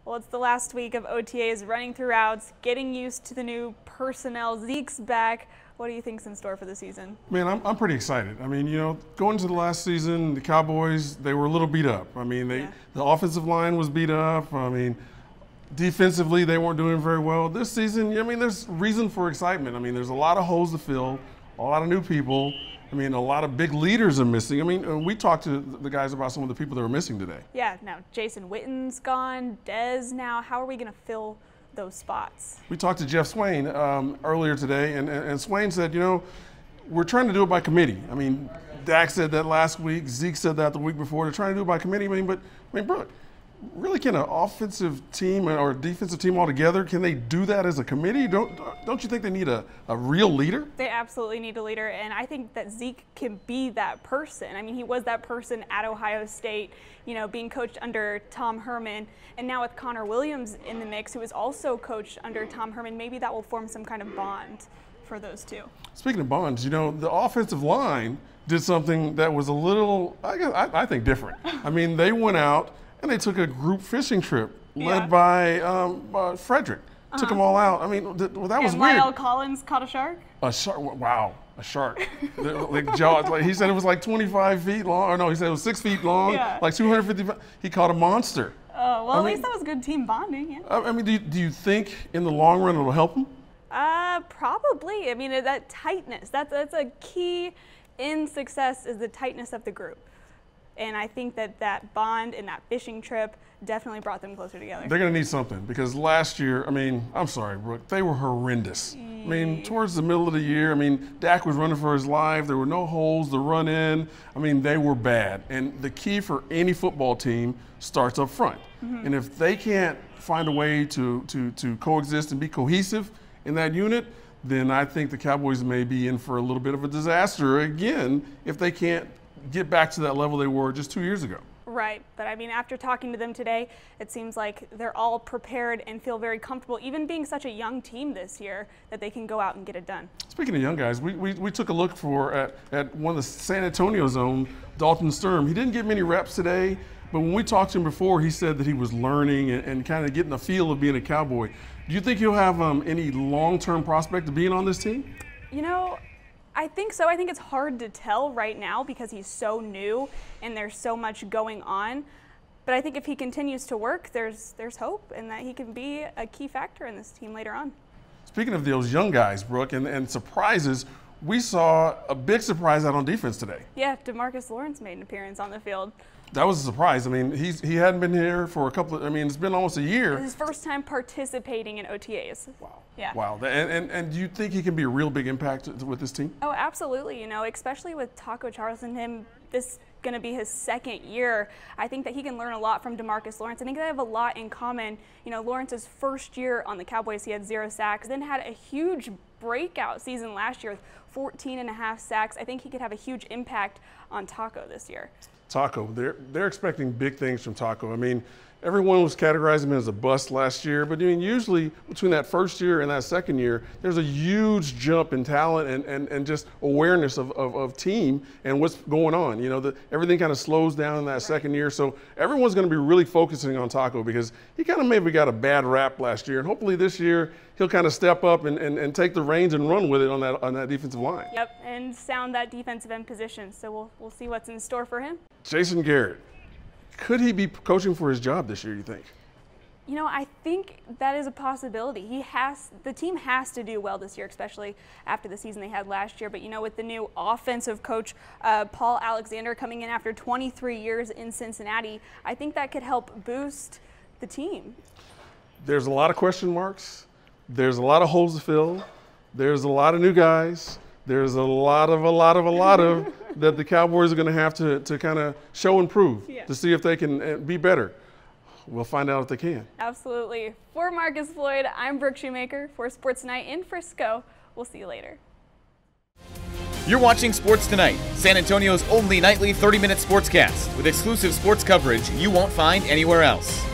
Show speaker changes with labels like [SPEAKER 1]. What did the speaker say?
[SPEAKER 1] Well, it's the last week of OTAs, running through routes, getting used to the new personnel. Zeke's back. What do you think's in store for the season?
[SPEAKER 2] Man, I'm pretty excited. I mean, going into the last season, the Cowboys, they were a little beat up. I mean, the offensive line was beat up. I mean, defensively, they weren't doing very well. This season, I mean, there's reason for excitement. I mean, there's a lot of holes to fill, a lot of new people. I mean, a lot of big leaders are missing. I mean, we talked to the guys about some of the people that were missing today.
[SPEAKER 1] Yeah, now Jason Witten's gone, Dez now. How are we going to fill those spots?
[SPEAKER 2] We talked to Jeff Swain earlier today, and Swain said, we're trying to do it by committee. I mean, Dak said that last week. Zeke said that the week before. They're trying to do it by committee. But Brooke, really, can an offensive team or a defensive team altogether, can they do that as a committee? Don't you think they need a real leader?
[SPEAKER 1] They absolutely need a leader, and I think that Zeke can be that person. I mean, he was that person at Ohio State, being coached under Tom Herman, and now with Connor Williams in the mix, who is also coached under Tom Herman, maybe that will form some kind of bond for those two.
[SPEAKER 2] Speaking of bonds, the offensive line did something that was a little, I think, different. I mean, they went out and they took a group fishing trip led by Frederick. Took them all out. I mean, that was weird.
[SPEAKER 1] Lyle Collins caught a shark?
[SPEAKER 2] A shark, wow, a shark. He said it was like 25 feet long, or no, he said it was 6 feet long, like 250, he caught a monster.
[SPEAKER 1] Oh, well, at least that was good team bonding, yeah.
[SPEAKER 2] I mean, do you think in the long run it'll help him?
[SPEAKER 1] Probably. I mean, that tightness, that's a key in success, is the tightness of the group. And I think that bond and that fishing trip definitely brought them closer together.
[SPEAKER 2] They're going to need something, because last year, I mean, I'm sorry, Brooke, they were horrendous. I mean, towards the middle of the year, I mean, Dak was running for his life. There were no holes to run in. I mean, they were bad. And the key for any football team starts up front. And if they can't find a way to coexist and be cohesive in that unit, then I think the Cowboys may be in for a little bit of a disaster again if they can't get back to that level they were just 2 years ago.
[SPEAKER 1] Right, but I mean, after talking to them today, it seems like they're all prepared and feel very comfortable, even being such a young team this year, that they can go out and get it done.
[SPEAKER 2] Speaking of young guys, we took a look at one of the San Antonio's own, Dalton Sturm. He didn't get many reps today, but when we talked to him before, he said that he was learning and kind of getting the feel of being a Cowboy. Do you think he'll have any long-term prospect of being on this team?
[SPEAKER 1] I think so. I think it's hard to tell right now because he's so new and there's so much going on. But I think if he continues to work, there's hope, and that he can be a key factor in this team later on.
[SPEAKER 2] Speaking of those young guys, Brooke, and surprises, we saw a big surprise out on defense today.
[SPEAKER 1] Yeah, DeMarcus Lawrence made an appearance on the field.
[SPEAKER 2] That was a surprise. I mean, he hadn't been here for it's been almost a year.
[SPEAKER 1] His first time participating in OTAs.
[SPEAKER 2] Wow.
[SPEAKER 1] Yeah.
[SPEAKER 2] Wow. And do you think he can be a real big impact with this team?
[SPEAKER 1] Oh, absolutely. especially with Taco Charlton, this going to be his second year. I think that he can learn a lot from DeMarcus Lawrence. I think they have a lot in common. Lawrence's first year on the Cowboys, he had 0 sacks, then had a huge breakout season last year with 14.5 sacks. I think he could have a huge impact on Taco this year.
[SPEAKER 2] Taco, they're expecting big things from Taco. I mean, everyone was categorizing him as a bust last year, but usually between that first year and that second year, there's a huge jump in talent and just awareness of team and what's going on. Everything kind of slows down in that second year, so everyone's going to be really focusing on Taco because he kind of maybe got a bad rap last year, and hopefully this year he'll kind of step up and take the reins and run with it on that defensive line.
[SPEAKER 1] Yep, and sound that defensive end position. So we'll see what's in store for him.
[SPEAKER 2] Jason Garrett, could he be coaching for his job this year, you think?
[SPEAKER 1] I think that is a possibility. The team has to do well this year, especially after the season they had last year. But with the new offensive coach, Paul Alexander, coming in after 23 years in Cincinnati, I think that could help boost the team.
[SPEAKER 2] There's a lot of question marks. There's a lot of holes to fill. There's a lot of new guys. There's a lot of that the Cowboys are going to have to kind of show and prove to see if they can be better. We'll find out if they can.
[SPEAKER 1] Absolutely. For Marcus Floyd, I'm Brooke Shoemaker for Sports Tonight in Frisco. We'll see you later.
[SPEAKER 3] You're watching Sports Tonight, San Antonio's only nightly 30-minute sportscast with exclusive sports coverage you won't find anywhere else.